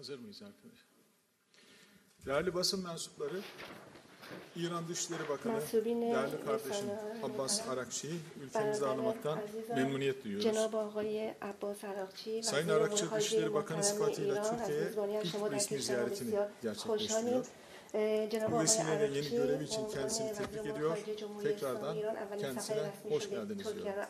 Hazır mıyız arkadaşlar? Değerli basın mensupları, İran Dışişleri Bakanı, değerli kardeşim Abbas Arakçı'yı ülkemizde ağırlamaktan memnuniyet duyuyoruz. Sayın Arakçı, Dışişleri Bakanı sıfatıyla Türkiye'ye ilk resmi ziyaretini gerçekleştiriyor. Bu vesileyle yeni görevi için kendisini tebrik ediyor. Tekrardan kendisine hoş geldiniz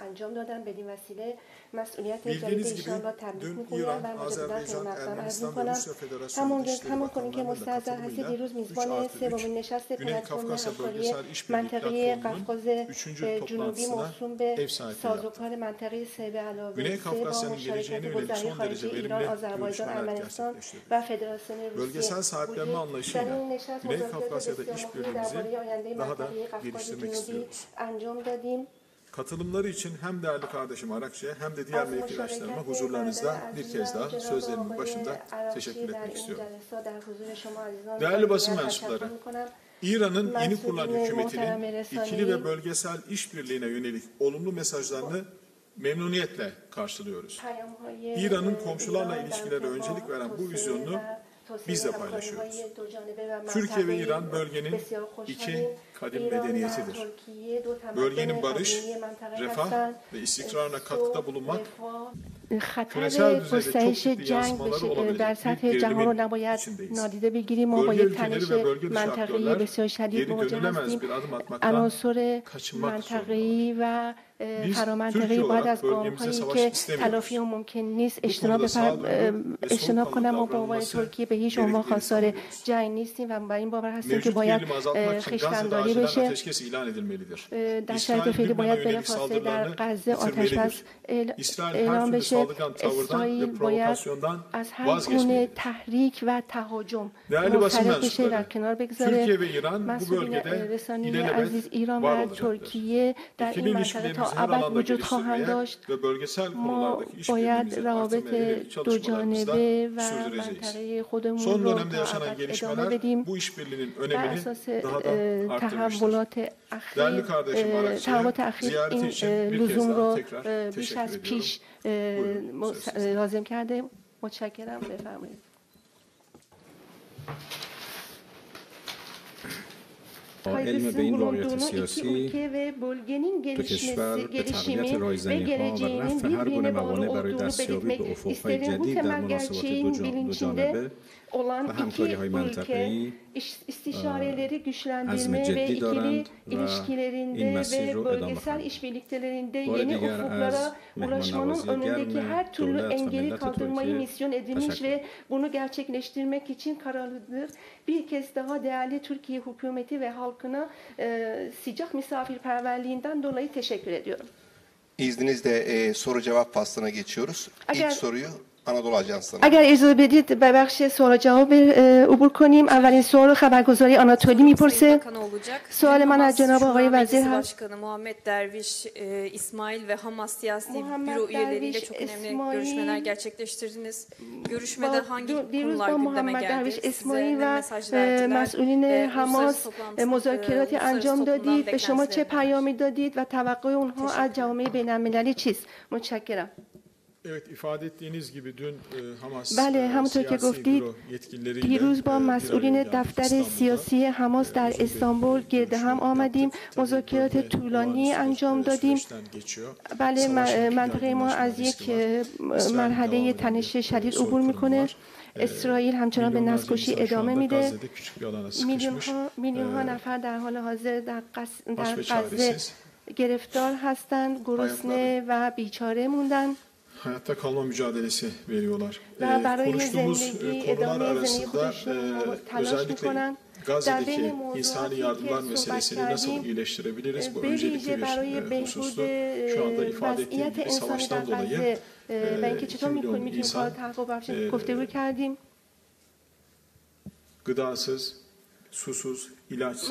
diyor. Bildiğiniz gibi dün İran, Azerbaycan, Ermenistan ve Rusya Federasyonu Dışişleri Bakanlarının da katılımıyla 3+3 Güney Kafkasya Bölgesel İşbirliği Platformu'nun 3. toplantısına ev sahipliği yaptı. Güney Kafkasya'nın geleceğine yönelik son derece verimli görüşmeler gerçekleştirdi. Bölgesel sahiplenme anlayışıyla Güney Kafkasya'da işbirliğimizi daha da geliştirmek istiyoruz. Katılımları için hem değerli kardeşim Arakçı'ya hem de diğer mevkidaşlarıma huzurlarınızda bir kez daha sözlerimin başında teşekkür etmek istiyorum. Değerli basın mensupları, İran'ın yeni kurulan hükümetinin ikili ve bölgesel işbirliğine yönelik olumlu mesajlarını memnuniyetle karşılıyoruz. İran'ın komşularla ilişkilere öncelik veren bu vizyonunu biz de paylaşıyoruz. Türkiye ve İran bölgenin iki kadim medeniyetidir. Bölgenin barış, refah ve istikrarına katkıda bulunmak, خطر گسترش جنگ در سطح جهان رو نباید نادیده بگیریم. ما با یک تنش منطقه‌ای بسیار شدید مواجه هستیم. عناصر منطقه‌ای و فرامنطقه‌ای باید از گام‌هایی که تلافی ممکن نیست اجتناب کنند. ما با عنوان ترکیه به هیچ عنوان خواستار جنگ نیستیم و بر این باور هستیم که باید خویشتن‌داری بشه. در شرایط فعلی باید بلافاصله در غزه آتش‌بس اعلام بشه. اسرائیل باید از هر گونه تحریک و تهاجم منصرف بشه، در کنار بگذاره. مسئولین رسانه‌ای عزیز، ایران و ترکیه در این منطقه تا ابد وجود خواهند داشت. ما باید روابط دو جانبه و منطقه خودمون رو تا ابد ادامه بدیم. بر اساس تحولات اخیر این لزوم رو بیش از پیش لازم کرده. متشکرم. بفرمایید. علم به این واقعیت سیاسی دو کشور به تقویت رایزنی‌ها و رفع هر گونه موانع برای دستیابی به افق‌های جدید در مناسبات دو جانبه و همکاری‌های منطقه‌ای istişareleri güçlendirme ve ikili ilişkilerinde ve bölgesel işbirliklerinde yeni ufuklara ulaşmanın önündeki her türlü engeli kaldırmayı misyon edinmiş ve bunu gerçekleştirmek için kararlıdır. Bir kez daha değerli Türkiye hükümeti ve halkına sıcak misafirperverliğinden dolayı teşekkür ediyorum. İzninizle soru cevap faslına geçiyoruz. İlk soruyu Anadolu Ajansı'na. اگر اجازه بدید به بخش سوال جواب عبور کنیم. اولین سوال رو خبرگزاری آناتولی میپرسه. سوال من از جناب آقای وزیر هست. Başkanı Muhammed Derviş, İsmail ve Hamas siyasi büro üyeleriyle çok önemli görüşmeler gerçekleştirdiniz. Görüşmede hangi konular gündeme geldi? اسماعیل و مسئولین حماس مذاکراتی انجام دادید. به شما چه پیامی دادید و توقع اونها از جامعه بین‌المللی چیست؟ متشکرم. Evet, ifade ettiğiniz gibi dün Hamas همونطور که گفتید دیروز با مسئولین دفتر سیاسی حماس در استانبول گرد هم آمدیم. مذاکرات طولانی انجام دادیم. بله، منطقه ما از یک مرحله تنش شدید عبور میکنه. اسرائیل همچنان به نسل‌کشی ادامه میده. میلیون ها نفر در حال حاضر در غزه گرفتار هستند، گرسنه و بیچاره موندن. Hayatta kalma mücadelesi veriyorlar. Konuştuğumuz konular arasında özellikle Gazze'deki insani yardımlar meselesini nasıl iyileştirebiliriz? Bu öncelikli bir husustu. Şu anda ifade ettiğim gibi savaştan dolayı 2 milyon insan gıdasız, susuz, ilaçsız,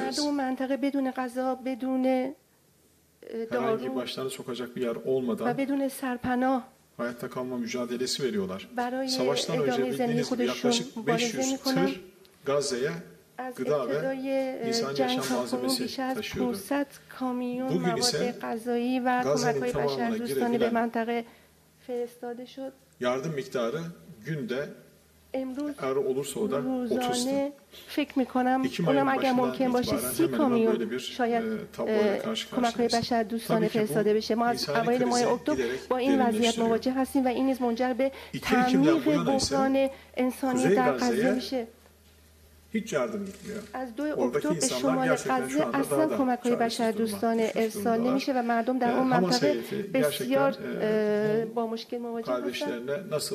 herhangi başlarına sokacak bir yer olmadan hayatta kalma mücadelesi veriyorlar. Savaştan önce bildiğiniz gibi yaklaşık 500 tır Gazze'ye gıda ve insan yaşam malzemesi taşıyordu. Bugün ise Gazze'nin tamamına girebilen yardım miktarı günde eğer olursa o da 30 ton. فکر میکنم اونم اگر ممکن باشه 30 کامیون شاید کمک‌های بشر دوستانه فرستاده بشه. ما از اوایل ماه اکتبر با این وضعیت مواجه هستیم و این نیز منجر به تعمیق بحران انسانی در غزه میشه. از 2 اکتبر به شمال غزه اصلا کمک‌های بشردوستانه ارسال نمیشه و مردم در اون منطقه بسیار با مشکل مواجه هستند.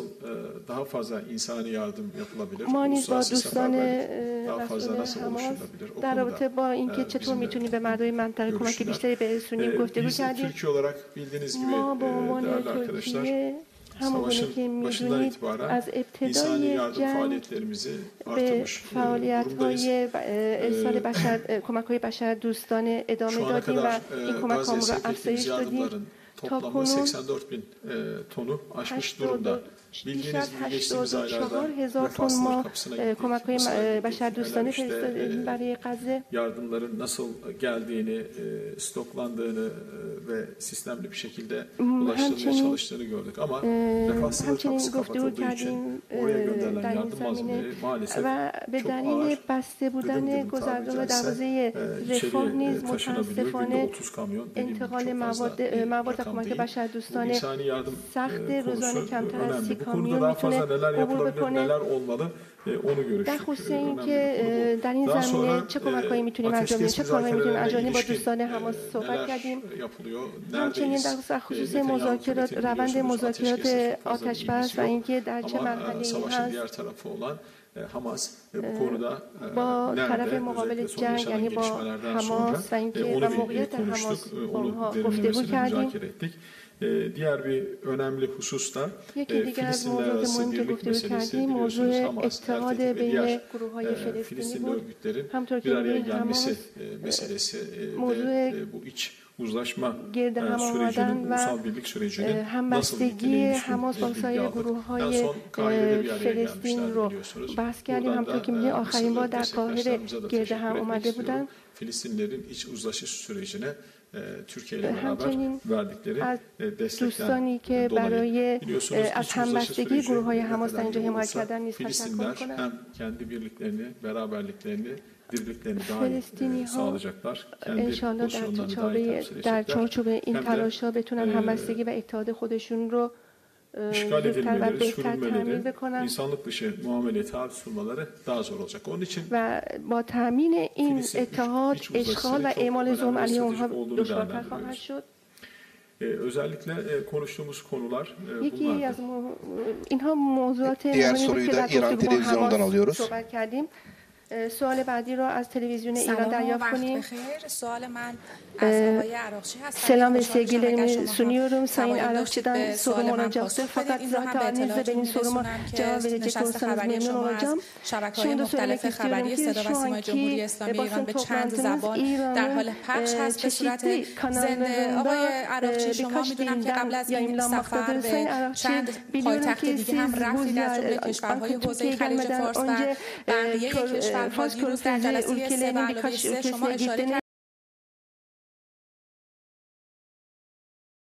ما نیز با دوستان مسئول حماس در رابطه با اینکه چطور میتونیم به مردم منطقه کمک بیشتری برسونیم گفتگو کردیم. ما به عنوان ترکیه همونگونه که میدونید از ابتدای جنگ به فعالیت‌های ارسال کمک‌های بشردوستانه ادامه دادیم و این کمک‌ها رو افزایش دادیم. تا کنون 84,000 tonu aşmış durumda. بیش از 84,000 تن ما کمک‌های بشردوستانه فرستادیم برای غزه. Yardımların nasıl geldiğini, stoklandığını ve sistemli bir şekilde ulaştırmaya çalıştığını gördük ama refah sınır kapısı kapatıldığı için oraya gönderilen yardım malzemeleri maalesef çok ağır. بسته بودن گذرگاه دروازه رفاه نیز متاسفانه انتقال مواد کمک بشردوستانه سخت روزانه کمتر از 30 کامیون میتونه عبور بکنه. در خصوص اینکه در این زمینه چه کمک‌هایی میتونیم انجام بدیم، چه کارهایی میتونیم انجام بدیم، با دوستان حماس صحبت کردیم. همچنین در خصوص مذاکرات، روند مذاکرات آتش‌بس و اینکه در چه مرحله‌ای هست با طرف مقابل جنگ یعنی با حماس و اینکه و موقعیت حماس با اونها گفتگو کردیم. Diğer bir önemli husus da Filistinler arası birlik meselesi. Biliyorsunuz Hamas, Ertelik ve diğer Filistinli örgütlerin bir araya gelmesi meselesi ve bu iç uzlaşma sürecinin, ulusal birlik sürecinin nasıl gittiğini bilgi aldık. En son Kahire'de bir araya gelmişler biliyorsunuz. Buradan da destektaşlarımıza da teşekkür etmek Filistinlerin iç uzlaşı sürecine Türkiye ile beraber verdikleri destekten dolayı biliyorsunuz iç uzlaşı sürecine Filistinler hem kendi birliklerini, beraberliklerini, dirliklerini daha sağlayacaklar. Kendi pozisyonlarını daha iyi temsil edecekler. Hem de işgal edilmeleri, sürülmeleri, insanlık dışı muameleye tabi tutulmaları daha zor olacak. Onun için با تامین این اتحاد اشغال و اعمال ظلم علیه اونها دشوارتر خواهد شد. Özellikle konuştuğumuz konular bunlardır. اینها موضوعات diğer soruyu da İran televizyonundan alıyoruz. سوال بعدی رو از تلویزیون ایران دریافت کنیم. Selam ve sevgilerimi sunuyorum. Sayın Arakçı'dan sorum olacaktı. Fakat zaten elinizde benim soruma cevap verecek olsanız memnun olacağım. Şunu da söylemek istiyorum ki şu anki basın toplantınız İran'ın çeşitli kanallarında birkaç dilden yayınlanmaktadır. Sayın Arakçı, biliyorum ki siz bu Türkiye'ye gelmeden önce Fars Körfezi ülkelerinin birkaç ülkesine gittiniz.